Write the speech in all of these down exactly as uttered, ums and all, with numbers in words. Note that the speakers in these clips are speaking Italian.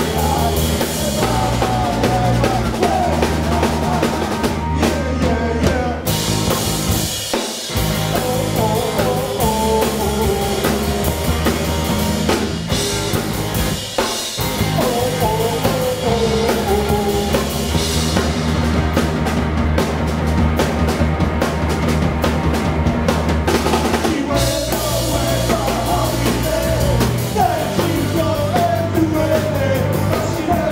She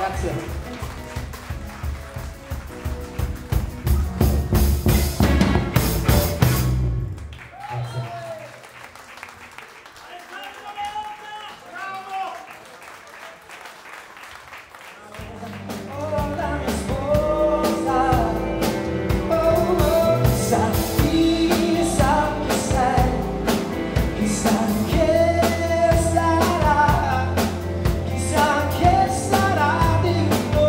Grazie. Chissà che sarà di noi.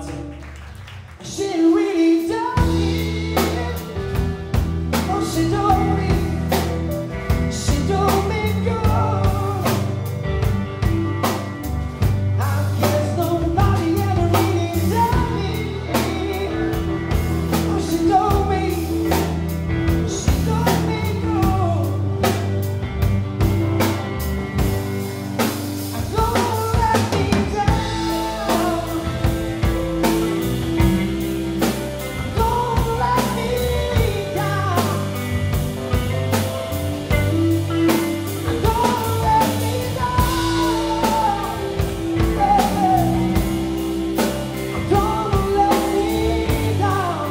grazie. She really told me, oh she told me, she told me go. I guess nobody ever really told me, oh she told me, she told me go. Don't let me down, don't let me down, don't let me down, baby. Don't let me down.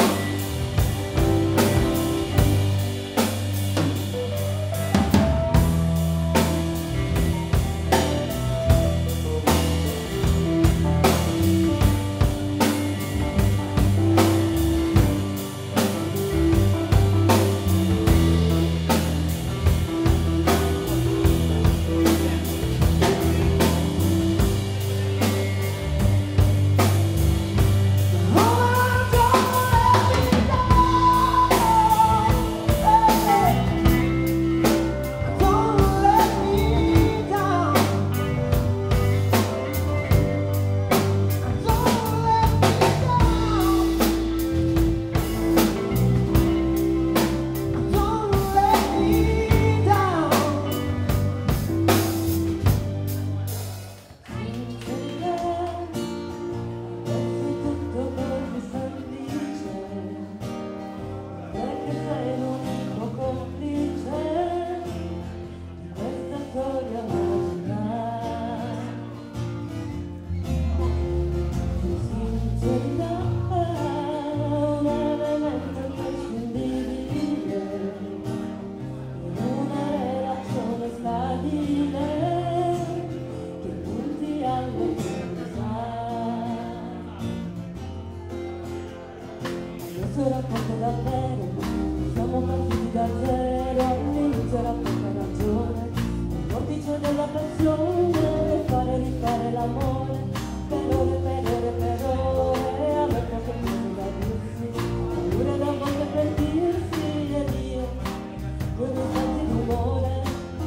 Adesso racconto davvero, siamo partiti da zero, all'inizio era poca ragione, il vortice della passione, fare e rifare l'amore, per ore, per ore, per ore, aver poche cose da dirsi, paure da volte per dirsi, ed io, con i tanti rumore,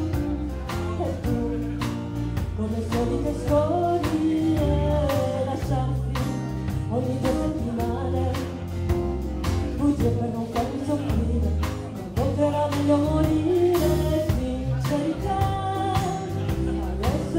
e tu, con le solite storie, lasciarti ogni due settimane. Bugie per non farmi soffrire, a volte era meglio morire, sincerità, adesso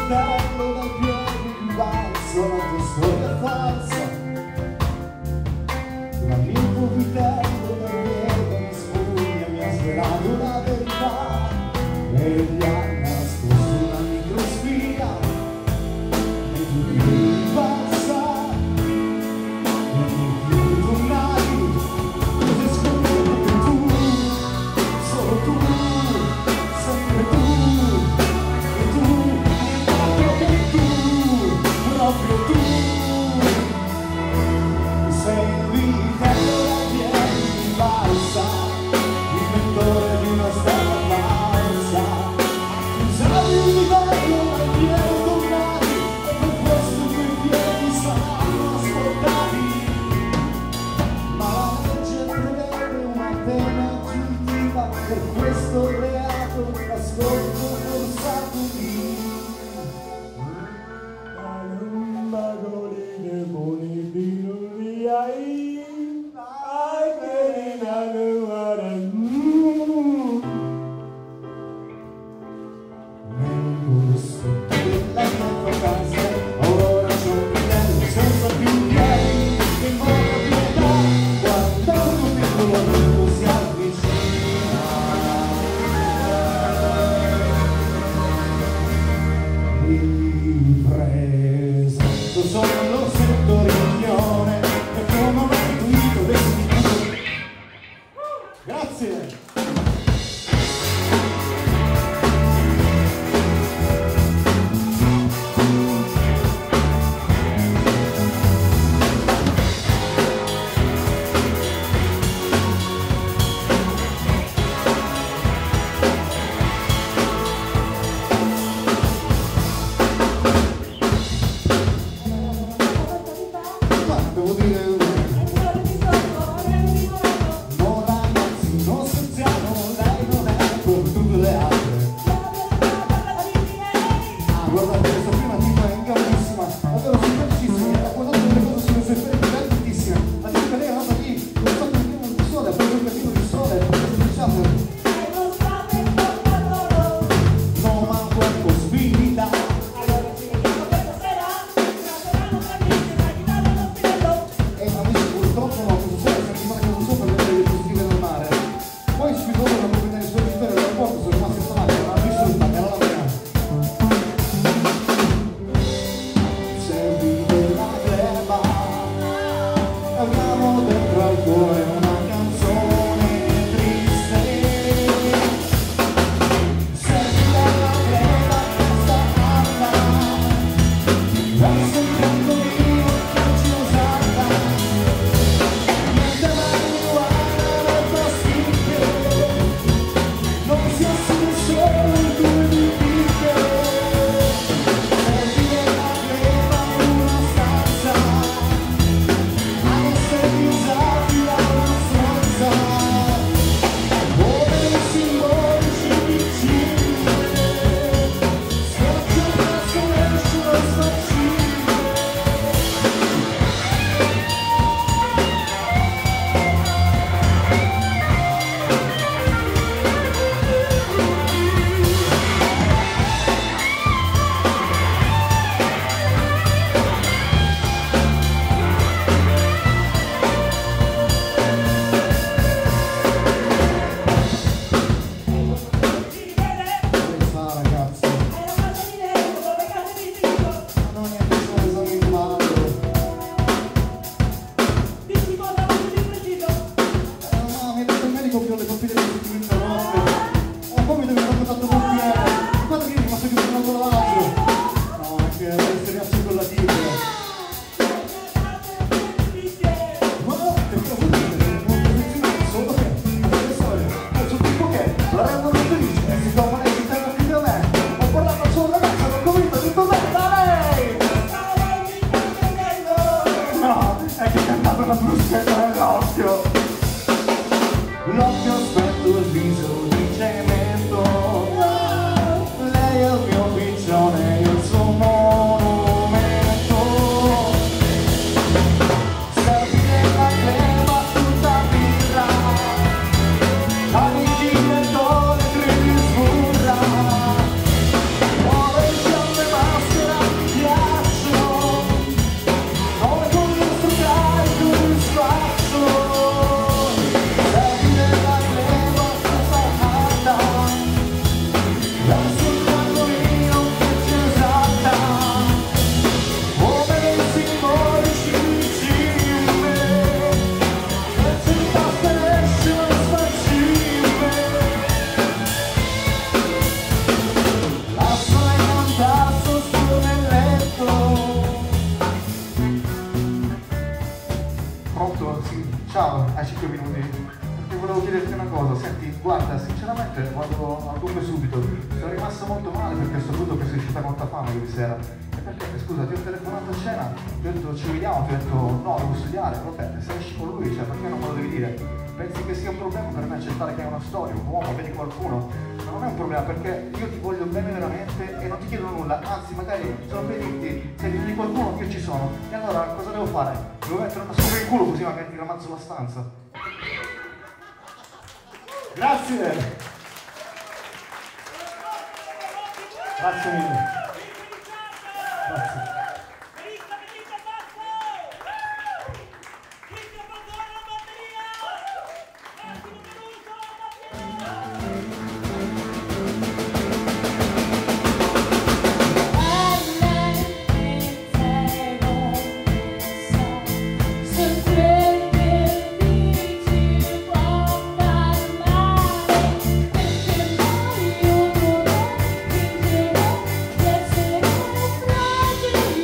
vitello dai piedi di balzo, la tua storia è falsa. L'amico vitello dai piedi di spugna mi ha svelato la verità e gli ha nascosto una microspia e tu mi passa e non più tornai e ti scoprire che tu, solo tu, sempre tu, e tu, proprio tu, proprio tu sei il vitello dai piedi di balsa, inventore di una storia falsa. Usavi il livello dai piedi tornati e per questo i tuoi piedi saranno ascoltati. Ma la legge prevede una pena aggiuntiva per questo reato, l'ascolto forzato di Magoline bonibino di ai ai perina nuara nel gusto della mia vacanza ora c'ho un vitello senza più piedi che invoca pietà quando un piccolo amico si avvicina. Vi presento, sono l'orsetto riunione e come ho intuito vestito. Grazie! Ma devo dire no ragazzi, non scherziamo, lei non è come tutte le altre. Ah, guardate, questa prima tipa è ingannissima, davvero simpaticissima, mi ha raccontato delle cose sulle sue esperienze divertentissime. Ma dico che lei è andata lì, non so che il di sole, ha preso il cattivo di sole, diciamo, non manco un po' spinta. E amici, purtroppo no, questa sera è settimana che non so per vedere le positive del mare. Poi sfido la proprietà di suoi genitori dell'aeroporto, sono rimasti stanotte, non hanno vissuta, era la mia. Servi della gleba, abbiamo dentro al cuore una canzone triste. Servi della gleba, questa alta, la sentendo io che ci usata. Niente marijuana nel pasticche, non si assume solo il due di picche. Servi della gleba in una stanza, ad essere usati da una stronza. Come i simbolici vicini, schiaccia il casco esce lo sfaccino. Che fa ragazzi? Ma non è che sono esami in mano. Eh, no, mi ha detto il medico che ho le papille di settimana interrotte. E poi mi devi fare contatto con il P R. Guarda che mi fa seguire un altro lavaggio. No, è che deve essere assicurativo. Ma no, che cosa vuol dire? Non professionale, solo che adesso è il suo tipo che la rendono felice e si trova nel interno di me. Ho parlato al suo ragazzo, l'ho convinto, ho detto bene, da lei! No, è che cantava la bruschetta nell'occhio. L'occhio aspetto il viso di cemento. Lei è il mio piccione, io il suo monumento. cosa, senti, guarda, sinceramente vado al dunque subito, sono rimasto molto male perché ho saputo che sei uscita con tua fama ieri sera. E perché, scusa, ti ho telefonato a cena, ti ho detto ci vediamo, ti ho detto no, devo studiare, vabbè, se esci con lui, cioè perché non me lo devi dire? Pensi che sia un problema per me accettare che è una storia, un uomo, vedi qualcuno? Ma non è un problema perché io ti voglio bene veramente e non ti chiedo nulla, anzi magari solo per dirti, se vieni qualcuno io ci sono. E allora cosa devo fare? Devo mettere una sopra in culo così magari ti ramazzo la stanza. Grazie! Grazie mille. Grazie. Yes,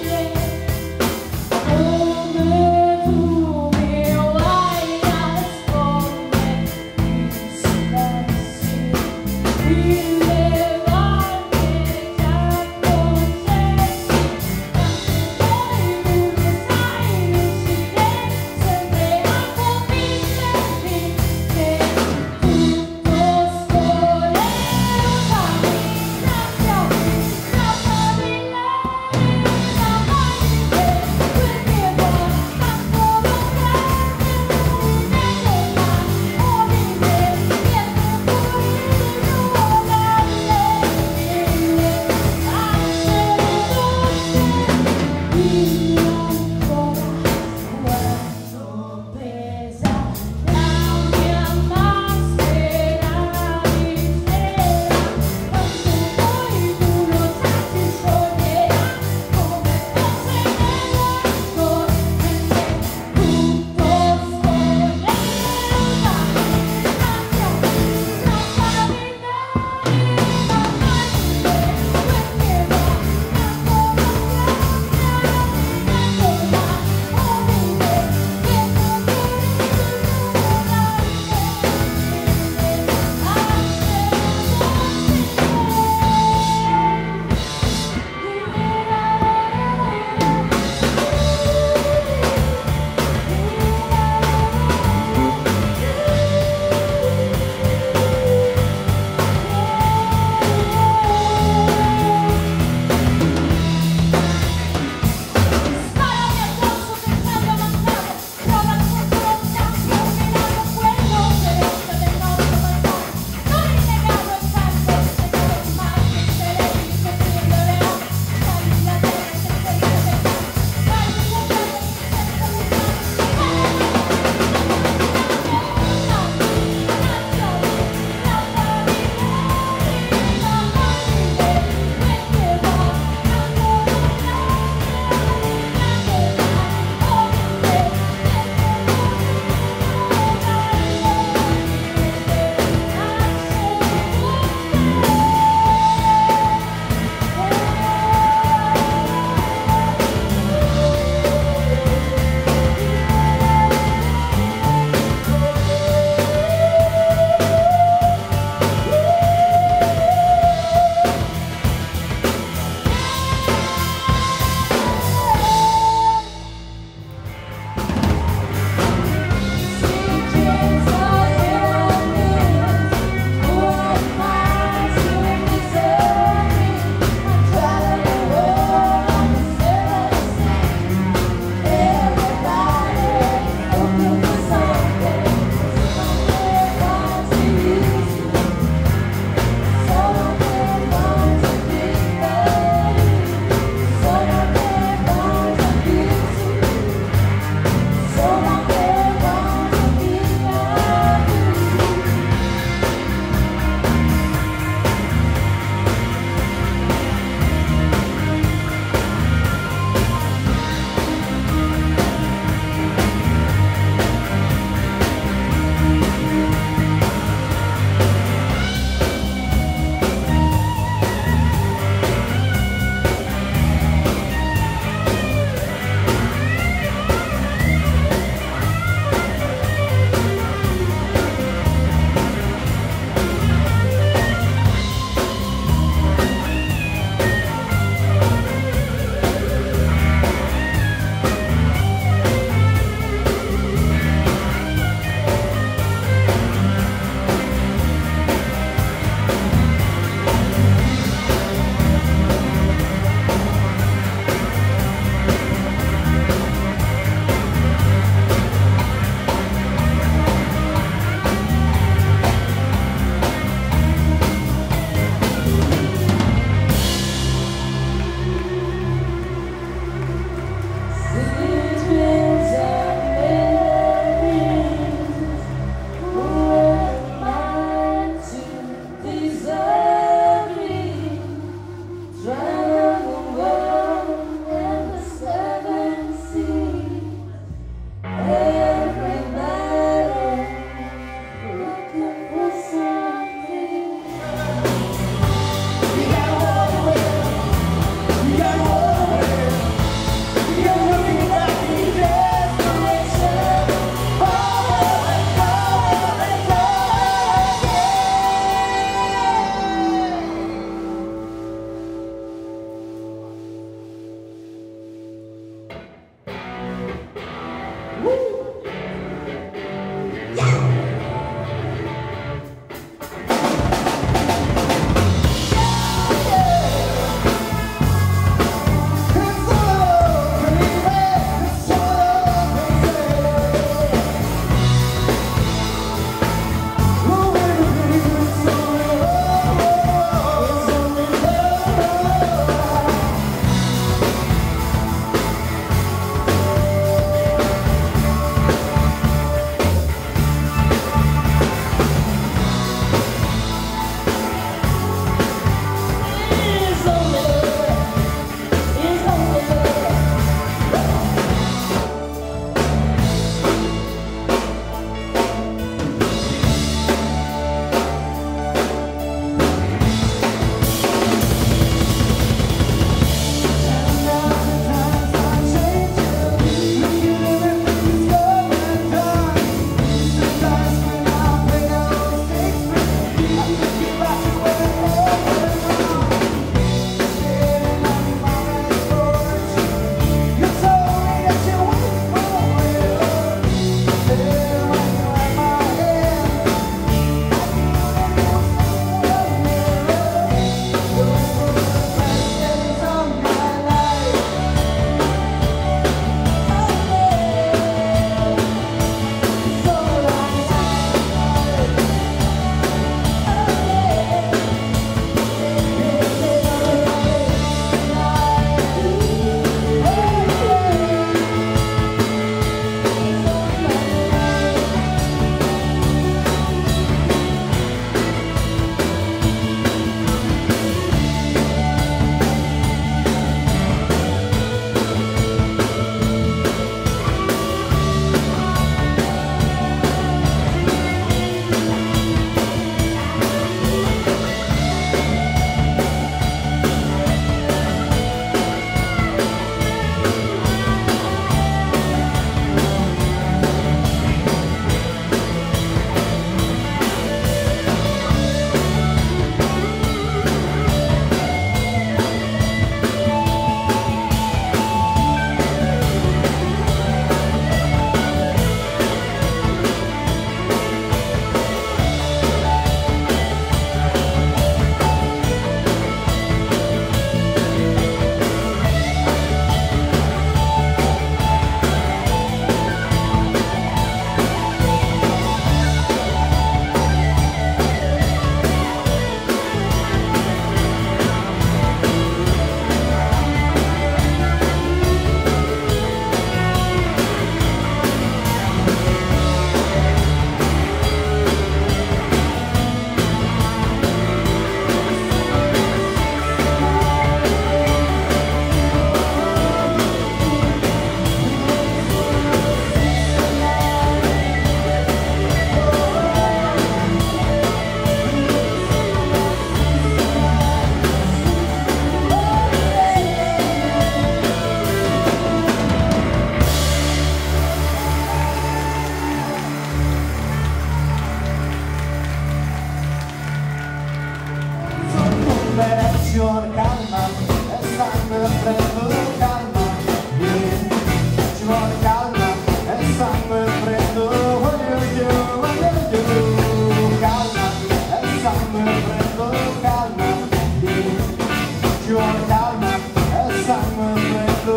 sangue freddo,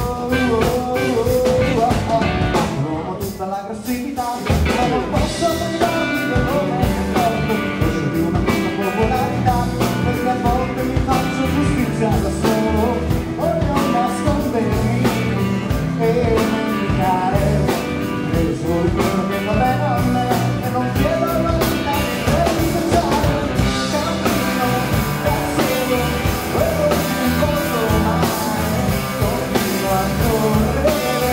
provo tutta l'aggressività, ma non posso privarmi del nome che porto, voce di una mia popolarità, perché a volte mi faccio giustizia da solo, voglio nascondermi e dimenticare, vedo solo quello che va bene a me, e non chiedo a nulla per ripensare, cammino da solo, quello che non posso mai, continuo a correre,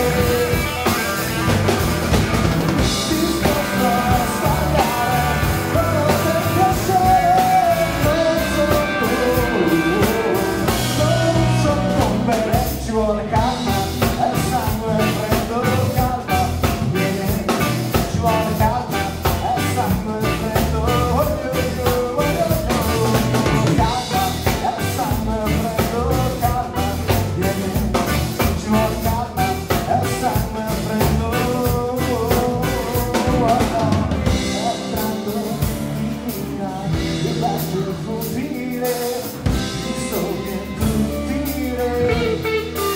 disposto a sbagliare, quello che piacere, non so come, non so come, ci vuole calma, è sangue freddo, calma, viene, ci vuole calma, è sangue freddo, oh, oh, oh, oh, oh, calma, è sangue freddo, calma, viene, ci vuole calma, è sangue freddo, oh, oh, oh, oh, è tratto di vita, io lascio fuggire, visto che tu tiri.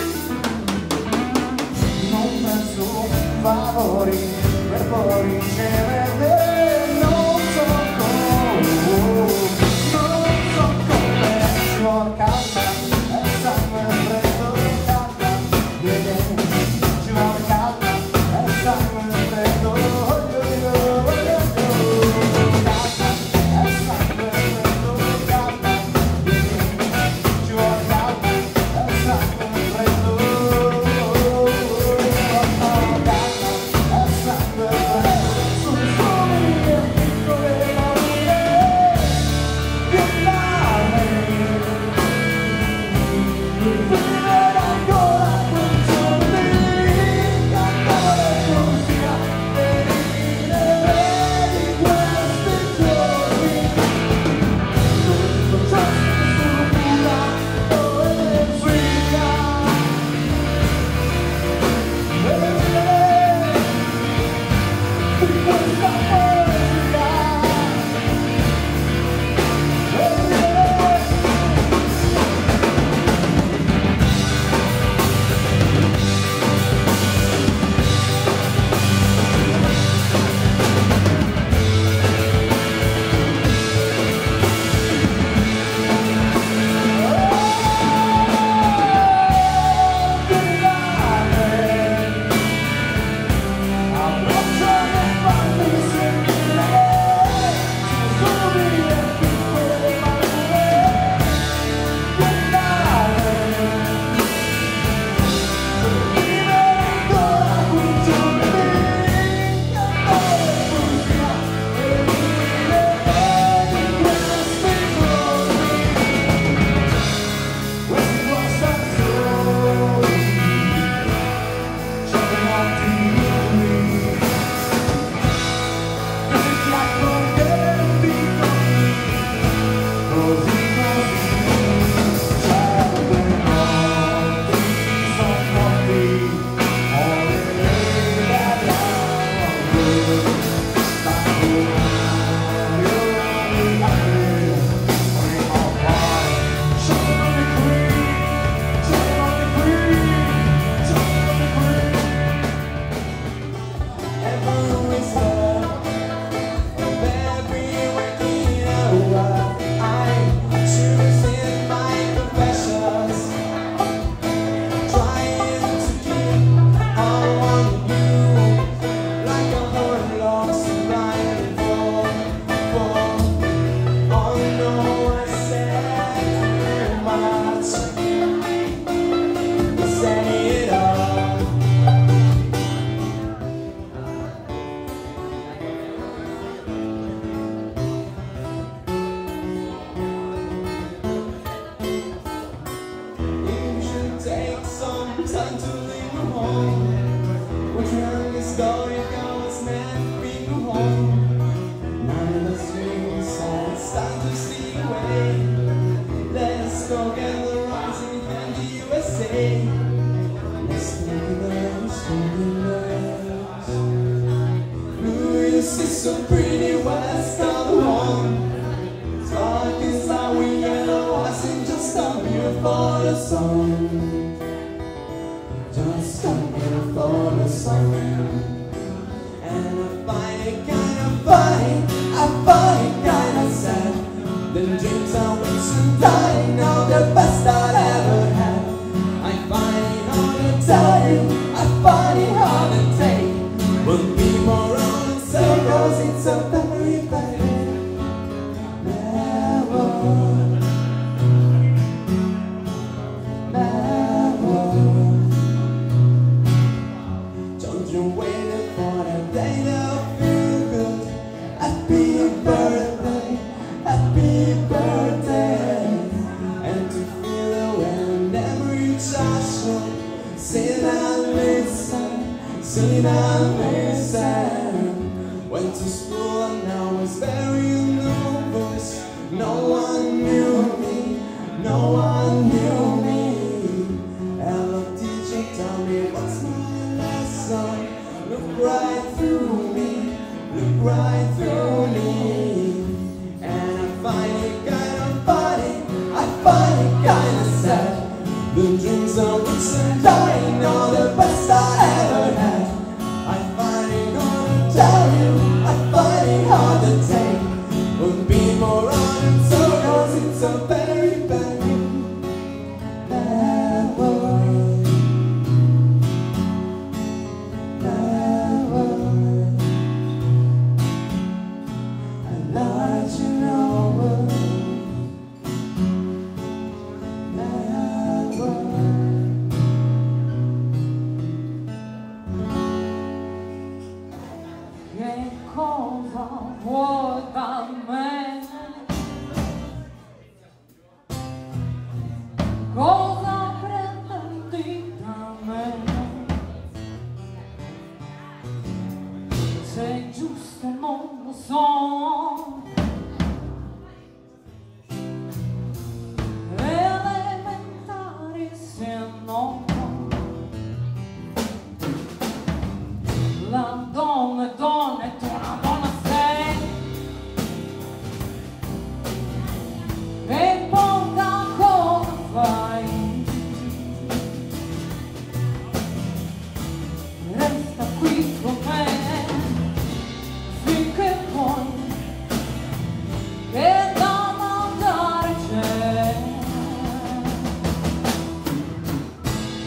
Non penso favori per poi riceverne, non so come, non so come, ci vuole calma, è sangue freddo, calma, viene, ci vuole calma, è sangue freddo, oh, oh, oh, oh, oh, calma, è sangue freddo, calma, viene, ci vuole calma, è sangue freddo, oh, oh, oh, so pretty west of the wall. Dark is how we yellow, I sing just a beautiful sun. Just looking for the sun. And I find it kinda funny, I find it kinda sad. The dreams I wish to die, now the best I've ever had. I find it hard to tell you, I find it hard to take. When people run in circles, it's a very bad never, never. Don't you wait for the day to feel good. Happy birthday, happy birthday. And to feel it whenever you touch me. Sit and listen, sit and listen. Went to school and I was very nervous. No one knew me, no one knew me. Hello teacher, tell me what's my lesson. Look right through me, look right through me. And I find it kind of funny, I find it kind of sad. The dreams I wish to die, all the best I ever had. I find it hard to tell you, I find it hard to take. When people run in circles, it's a very bad never, never. I let you know, never. Che cosa vuoi da me? Cosa pretendi da me? Se è giusto non lo so. Elementari se no. La donna è donna e tu una donna sei. E poca cosa fai. Resta qui con me finché puoi. Che da mangiare c'è.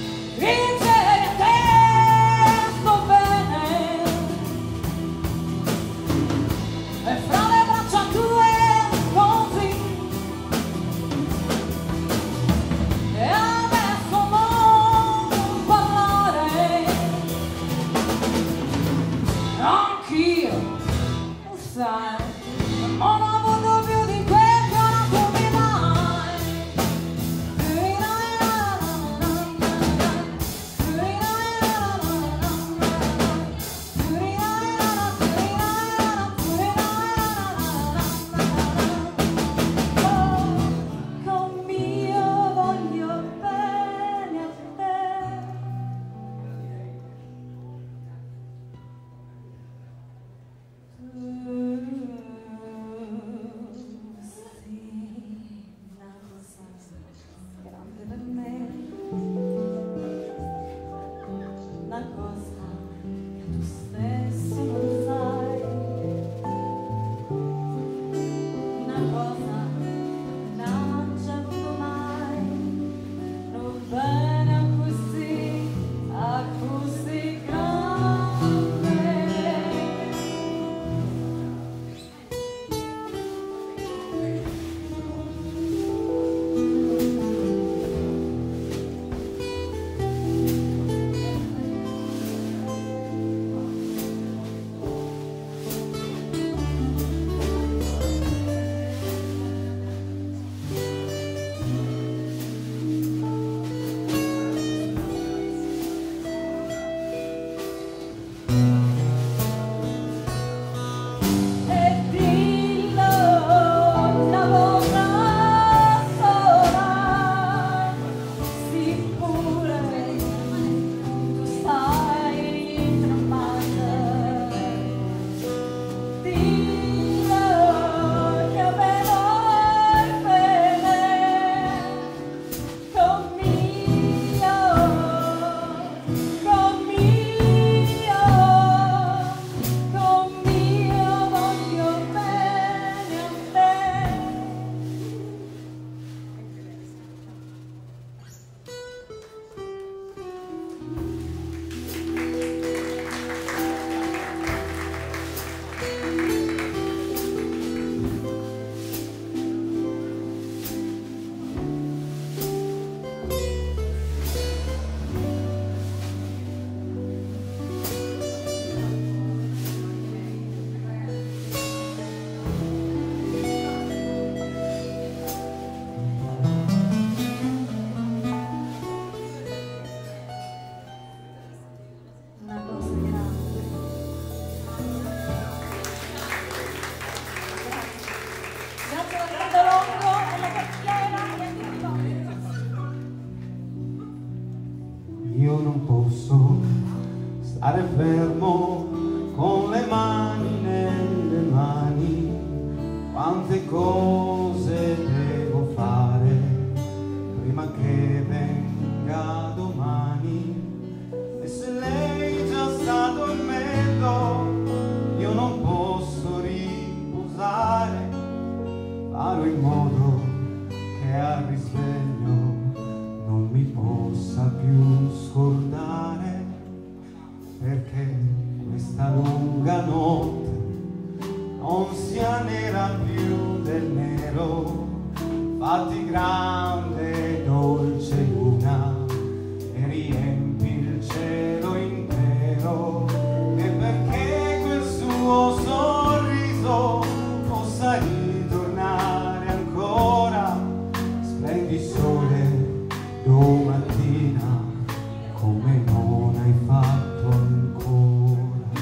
io non posso stare fermo con le mani nelle mani. Quante cose devo fare prima che venga domani. E se lei già sta dormendo, io non posso riposare. Farò in modo che al risveglio non mi possa più scordare, perché questa lunga notte non sia nera più del nero. Fatti grande dolce luna e riempi il cielo intero, e perché quel suo sorriso possa ritornare ancora. Splendi sole domattina come non hai fatto ancora,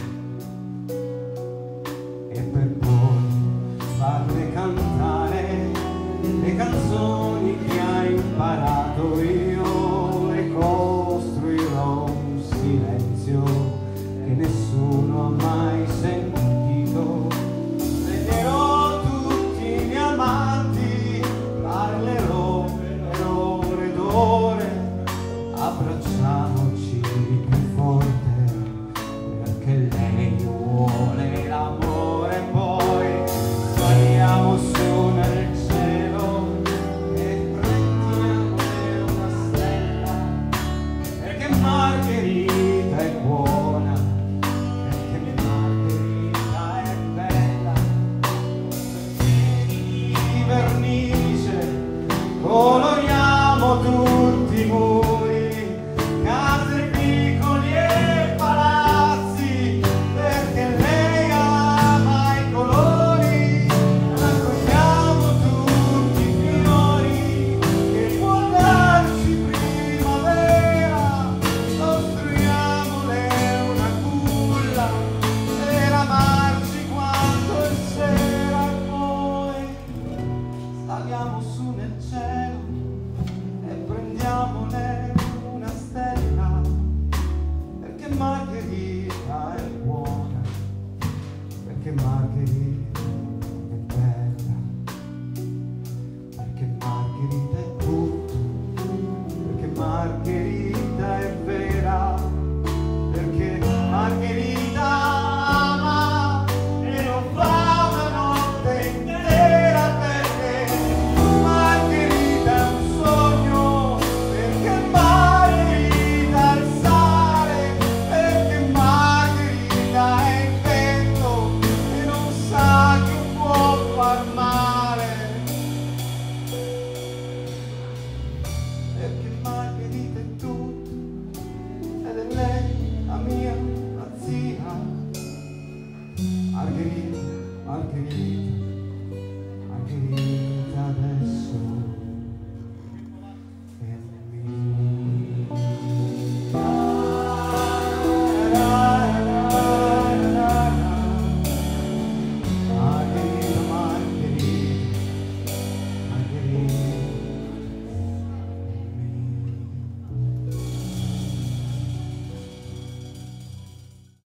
e per poi farle cantare le canzoni che hai imparato. Io le costruirò un silenzio che nessuno ha mai sentito. Sveglierò tutti i miei amanti, parlerò per ore ed ore, abbracciamoci più forte, perché lei vuole l'amore. Poi saliamo su nel cielo e prendiamole una stella, perché Margherita è buona, perché Margherita è bella. Di vernice coloriamo tutti i muri, case, piccoli e palazzi, perché lei ama i colori. Raccogliamo tutti i fiori che può darci primavera, costruiamole una culla per amarci quando è sera. Poi saliamo su nel cielo e prendiamone una stella, perché Margherita è buona, perché Margherita è bella, perché Margherita è tutto, perché Margherita